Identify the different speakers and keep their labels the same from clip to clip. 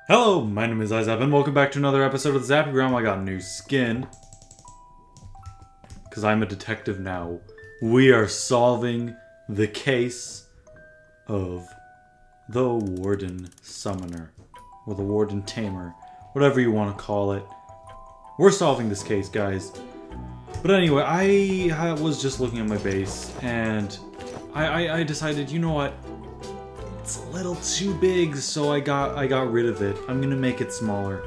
Speaker 1: Hello, my name is Izap, and welcome back to another episode of the Zappy Realm. I got new skin. Because I'm a detective now. We are solving the case of the Warden Summoner. Or the Warden Tamer. Whatever you want to call it. We're solving this case, guys. But anyway, I was just looking at my base, and I decided, you know what? It's a little too big, so I got rid of it. I'm gonna make it smaller.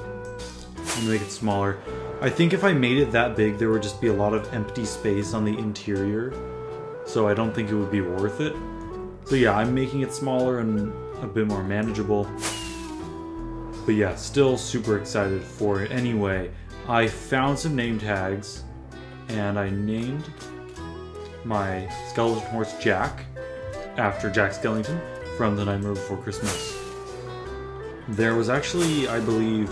Speaker 1: I think if I made it that big, there would just be a lot of empty space on the interior. So I don't think it would be worth it. So yeah, I'm making it smaller and a bit more manageable. But yeah, still super excited for it. Anyway, I found some name tags, and I named my skeleton horse Jack, after Jack Skellington from The Nightmare Before Christmas. There was actually, I believe,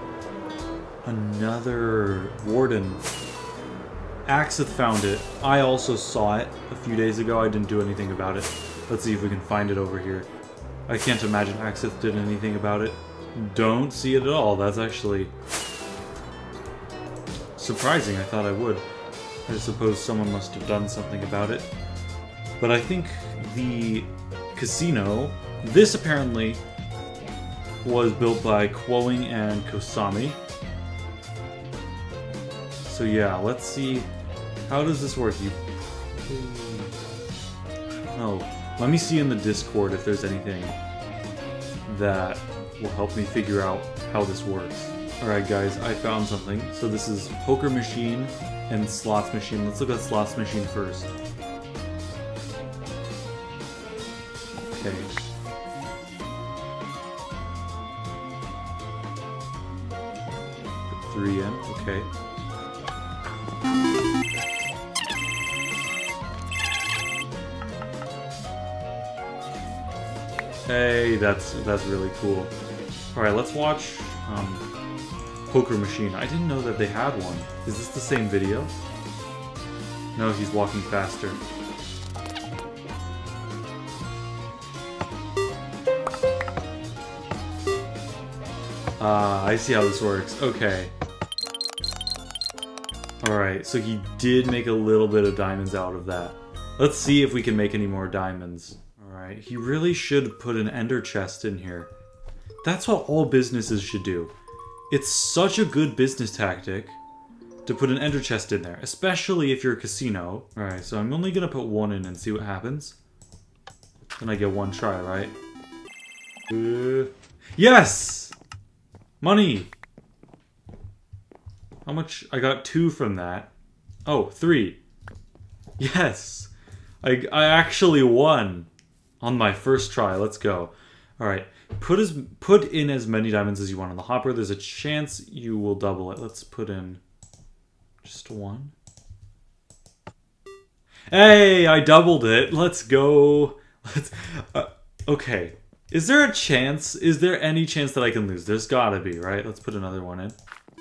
Speaker 1: another warden. Axeth found it. I also saw it a few days ago. I didn't do anything about it. Let's see if we can find it over here. I can't imagine Axeth did anything about it. Don't see it at all. That's actually surprising. I thought I would. I suppose someone must have done something about it. But I think the casino, this apparently was built by Quoing and Kosami. So yeah, let's see. How does this work? Oh, let me see in the Discord if there's anything that will help me figure out how this works. Alright guys, I found something. So this is poker machine and slots machine. Let's look at slots machine first. Okay. Put 3 in, okay. Hey, that's really cool. Alright, let's watch Poker Machine. I didn't know that they had one. Is this the same video? No, he's walking faster. I see how this works. Okay. Alright, so he did make a little bit of diamonds out of that. Let's see if we can make any more diamonds. Alright, he really should put an ender chest in here. That's what all businesses should do. It's such a good business tactic to put an ender chest in there, especially if you're a casino. Alright, so I'm only gonna put 1 in and see what happens. Then I get 1 try, right? Yes! Money! How much? I got 2 from that. Oh, 3. Yes! I actually won on my first try. Let's go. Alright. Put in as many diamonds as you want on the hopper. There's a chance you will double it. Let's put in just 1. Hey! I doubled it! Let's go! Okay. Is there a chance? Is there any chance that I can lose? There's gotta be, right? Let's put another 1 in.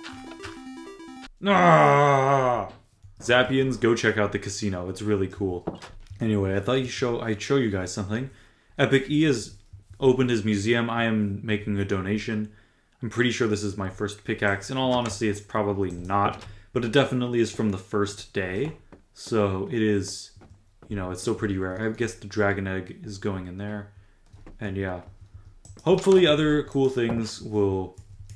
Speaker 1: Ah! Zappians, go check out the casino. It's really cool. Anyway, I thought I'd show you guys something. Epic E has opened his museum. I am making a donation. I'm pretty sure this is my first pickaxe. In all honesty, it's probably not. But it definitely is from the first day. So it is, you know, it's still pretty rare. I guess the dragon egg is going in there. And yeah, hopefully other cool things will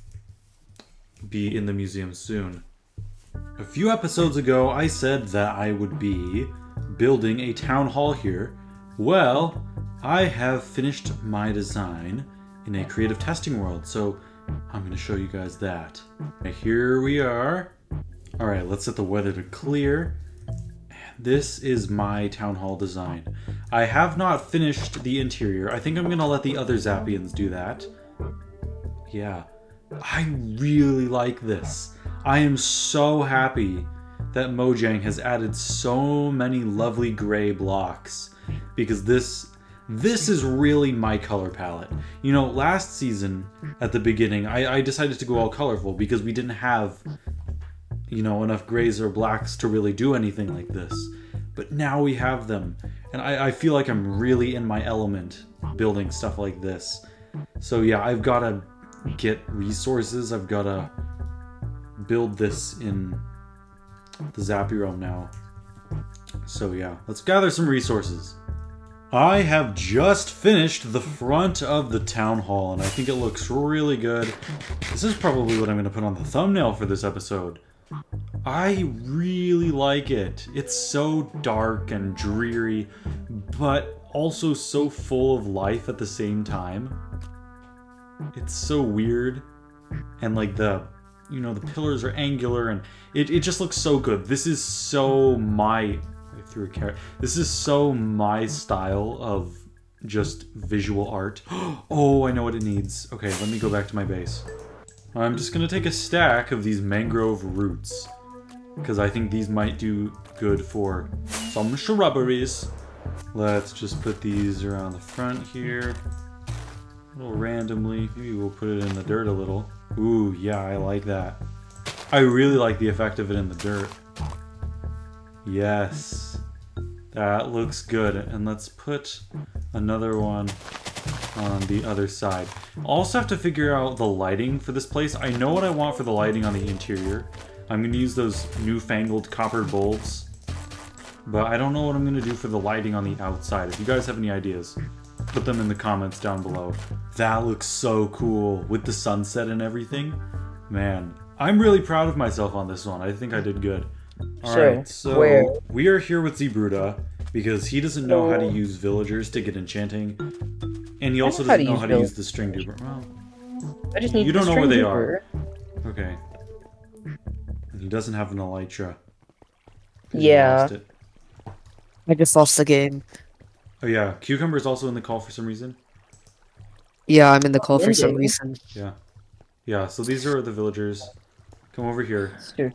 Speaker 1: be in the museum soon. A few episodes ago, I said that I would be building a town hall here. Well, I have finished my design in a creative testing world, so I'm going to show you guys that. Okay, here we are. Alright, let's set the weather to clear. This is my town hall design. I have not finished the interior. I think I'm gonna let the other Zappians do that. Yeah. I really like this. I am so happy that Mojang has added so many lovely gray blocks. Because this is really my color palette. You know, last season, at the beginning, I decided to go all colorful because we didn't have, you know, enough grays or blacks to really do anything like this. But now we have them, and I feel like I'm really in my element building stuff like this. So yeah, I've got a get resources. I've gotta build this in the Zappy now. So yeah, let's gather some resources. I have just finished the front of the town hall, and I think it looks really good. This is probably what I'm going to put on the thumbnail for this episode. I really like it. It's so dark and dreary, but also so full of life at the same time. It's so weird, and like the pillars are angular, and it just looks so good. This is so my... through a carrot. This is so my style of just visual art. Oh, I know what it needs. Okay, let me go back to my base. I'm just gonna take a stack of these mangrove roots, because I think these might do good for some shrubberies. Let's just put these around the front here. A little randomly. Maybe we'll put it in the dirt a little. Ooh, yeah, I like that. I really like the effect of it in the dirt. Yes. That looks good. And let's put another one on the other side. I'll also have to figure out the lighting for this place. I know what I want for the lighting on the interior. I'm going to use those newfangled copper bulbs. But I don't know what I'm going to do for the lighting on the outside. If you guys have any ideas, put them in the comments down below. That looks so cool with the sunset and everything. Man, I'm really proud of myself on this one. I think I did good. Alright, so we are here with Zebruda because he doesn't know how to use villagers to get enchanting. And he also doesn't know how to use the string duper. Well,
Speaker 2: I just need
Speaker 1: you don't know where they are. Okay. And he doesn't have an elytra.
Speaker 2: Yeah.
Speaker 3: I just lost the game.
Speaker 1: Oh yeah, Cucumber is also in the call for some reason.
Speaker 3: Yeah, I'm in the call for some reason.
Speaker 1: Yeah. Yeah, so these are the villagers. Come over here.
Speaker 2: Here.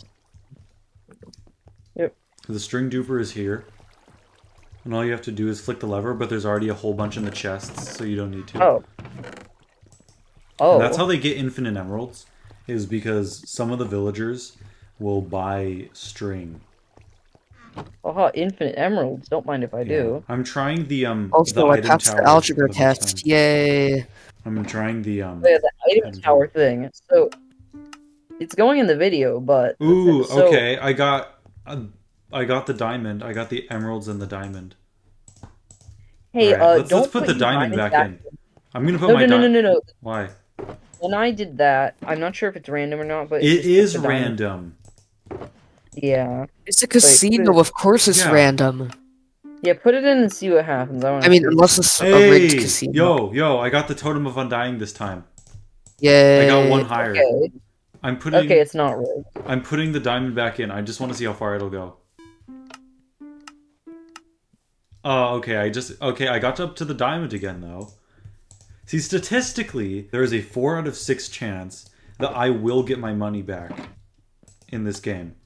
Speaker 2: Yep.
Speaker 1: The string duper is here. And all you have to do is flick the lever, but there's already a whole bunch in the chests, so you don't need to.
Speaker 2: Oh. Oh.
Speaker 1: And that's how they get infinite emeralds, is because some of the villagers will buy string.
Speaker 2: Oh, infinite emeralds. Don't mind if I do.
Speaker 1: I'm trying the
Speaker 3: Also, I passed the algebra test. Yay!
Speaker 1: I'm trying the
Speaker 2: Yeah, the item tower thing. So it's going in the video, but
Speaker 1: ooh, okay. I got the diamond. I got the emeralds and the diamond.
Speaker 2: Hey,
Speaker 1: right,
Speaker 2: don't
Speaker 1: let's put the diamond back in. I'm gonna put
Speaker 2: my diamond. No.
Speaker 1: Why?
Speaker 2: When I did that, I'm not sure if it's random or not, but
Speaker 1: it is random.
Speaker 2: Yeah.
Speaker 3: It's a casino, of course it's random.
Speaker 2: Yeah, put it in and see what happens.
Speaker 3: I mean, unless it's a rigged casino.
Speaker 1: Yo, I got the Totem of Undying this time.
Speaker 3: Yay.
Speaker 1: I got one higher.
Speaker 2: Okay. Okay, it's not rigged.
Speaker 1: I'm putting the diamond back in. I just want to see how far it'll go. Oh, okay, I got up to the diamond again, though. See, statistically, there is a 4 out of 6 chance that I will get my money back in this game.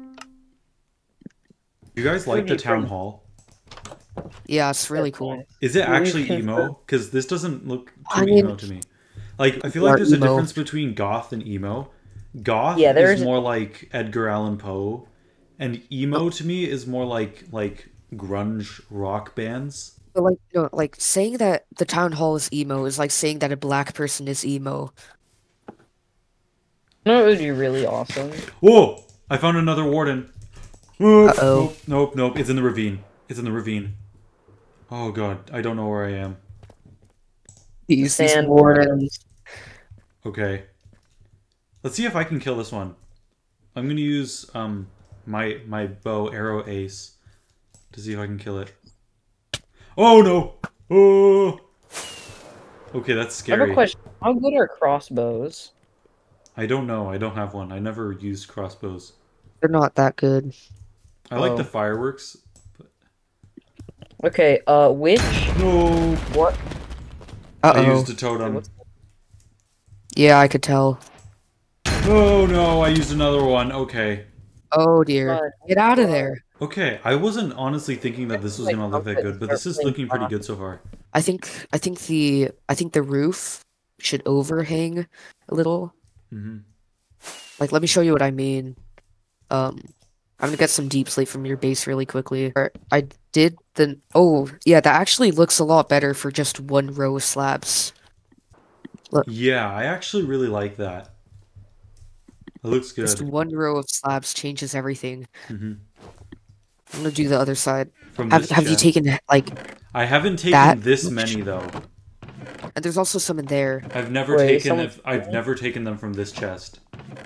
Speaker 1: You guys like the town hall?
Speaker 3: Yeah, it's really cool.
Speaker 1: Is it actually emo? Because this doesn't look too emo to me. Like, I feel like there's a difference between goth and emo. Goth is more like Edgar Allan Poe, and emo to me is more like grunge rock bands.
Speaker 3: But like, no, like saying that the town hall is emo is like saying that a black person is emo.
Speaker 2: No, it would be really awesome.
Speaker 1: Whoa! I found another warden.
Speaker 3: Uh-oh.
Speaker 1: Nope. It's in the ravine. It's in the ravine. Oh god, I don't know where I am.
Speaker 3: These sand wardens.
Speaker 1: Okay. Let's see if I can kill this one. I'm gonna use my bow arrow ace to see if I can kill it. Oh no! Oh. Okay, that's scary.
Speaker 2: I have a question. How good are crossbows?
Speaker 1: I don't know. I don't have one. I never used crossbows.
Speaker 3: They're not that good.
Speaker 1: I like the fireworks. But...
Speaker 2: Okay, which?
Speaker 1: No.
Speaker 2: What?
Speaker 3: Uh-oh.
Speaker 1: I used a totem.
Speaker 3: Yeah, I could tell.
Speaker 1: Oh no, I used another one. Okay.
Speaker 3: Oh dear. Get out of there.
Speaker 1: Okay, I wasn't honestly thinking that this was gonna look that good, but this is looking pretty good so far.
Speaker 3: I think the roof should overhang a little.
Speaker 1: Mm-hmm.
Speaker 3: Like, let me show you what I mean. I'm gonna get some deep slate from your base really quickly. I did the... Oh, yeah, that actually looks a lot better for just one row of slabs.
Speaker 1: Yeah, I actually really like that. It looks
Speaker 3: Just
Speaker 1: good.
Speaker 3: one row of slabs changes everything.
Speaker 1: Hmm.
Speaker 3: I'm gonna do the other side.
Speaker 1: From
Speaker 3: Have
Speaker 1: this
Speaker 3: Have you
Speaker 1: chest.
Speaker 3: taken like
Speaker 1: I haven't taken
Speaker 3: that
Speaker 1: this
Speaker 3: much?
Speaker 1: many though.
Speaker 3: And there's also some in there.
Speaker 1: I've never
Speaker 2: Wait,
Speaker 1: taken
Speaker 2: someone-
Speaker 1: it. I've never taken them from this chest.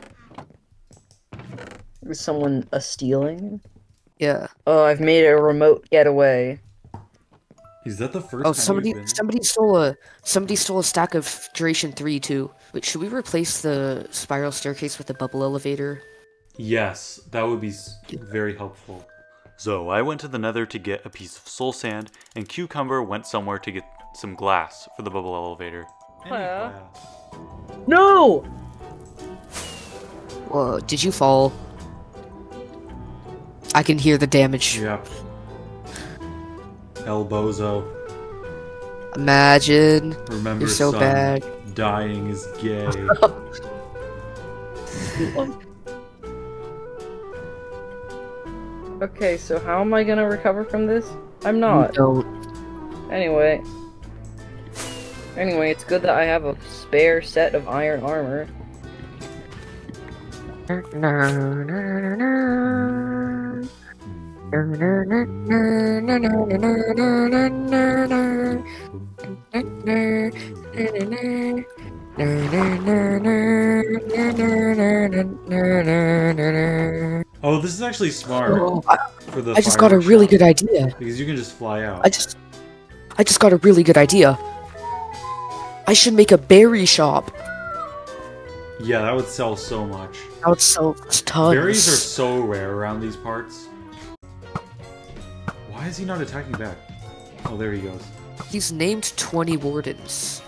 Speaker 2: Is someone stealing?
Speaker 3: Yeah.
Speaker 2: Oh, I've made a remote getaway.
Speaker 1: Is that the first
Speaker 3: Oh,
Speaker 1: time you've been?
Speaker 3: somebody stole a stack of Duration 3 too. Wait, should we replace the spiral staircase with the bubble elevator?
Speaker 1: Yes, that would be very helpful. So I went to the nether to get a piece of soul sand, and Cucumber went somewhere to get some glass for the bubble elevator.
Speaker 2: Huh? No!
Speaker 3: Whoa, did you fall? I can hear the damage.
Speaker 1: Yep. El Bozo.
Speaker 3: Imagine.
Speaker 1: Remember,
Speaker 3: You're so
Speaker 1: son,
Speaker 3: bad.
Speaker 1: dying is gay.
Speaker 2: Okay, so how am I gonna recover from this? I'm not.
Speaker 3: Don't.
Speaker 2: Anyway, it's good that I have a spare set of iron armor.
Speaker 1: Oh, this is actually smart
Speaker 3: Oh,
Speaker 1: for the
Speaker 3: I just got a
Speaker 1: fireworks
Speaker 3: really
Speaker 1: shot,
Speaker 3: good idea.
Speaker 1: because you can just fly out.
Speaker 3: I just got a really good idea. I should make a berry shop.
Speaker 1: Yeah, that would sell so much.
Speaker 3: I would sell tons.
Speaker 1: Berries are so rare around these parts. Why is he not attacking back? Oh, there he goes.
Speaker 3: He's named 20 wardens.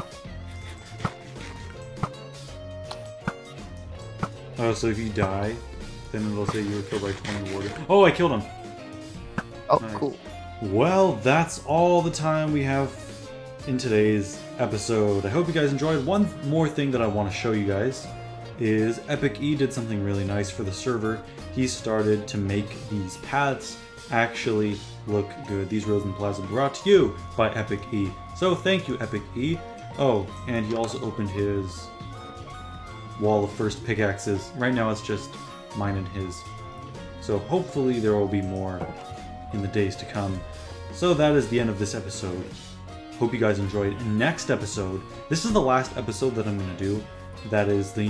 Speaker 1: Oh, so if you die, then it'll say you were killed by 20 wardens. Oh, I killed him!
Speaker 3: Oh,
Speaker 1: Nice.
Speaker 3: cool.
Speaker 1: Well, that's all the time we have in today's episode. I hope you guys enjoyed. One more thing that I want to show you guys is Epic E did something really nice for the server. He started to make these paths actually look good. These roads and plaza brought to you by Epic E. So thank you, Epic E. Oh, and he also opened his wall of first pickaxes. Right now it's just mine and his. So hopefully there will be more in the days to come. So that is the end of this episode. Hope you guys enjoyed. Next episode, this is the last episode that I'm going to do. That is the,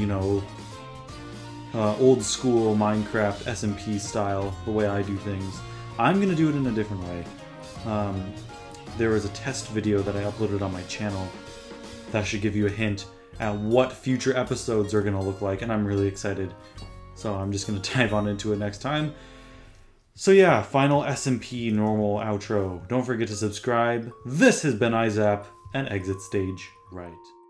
Speaker 1: old school Minecraft SMP style, the way I do things. I'm going to do it in a different way. There was a test video that I uploaded on my channel that should give you a hint at what future episodes are going to look like, and I'm really excited. So I'm just going to dive on into it next time. So yeah, final SMP normal outro. Don't forget to subscribe. This has been IZAP and Exit Stage Right.